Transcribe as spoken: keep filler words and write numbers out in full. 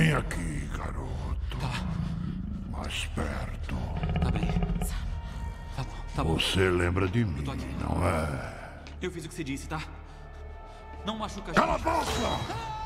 Vem aqui, garoto. Tá. Mais perto. Tá bem. Tá bom, tá bom. Você lembra de mim, tô aqui. não é? Eu fiz o que você disse, tá? Não machuca a Cala a gente. boca!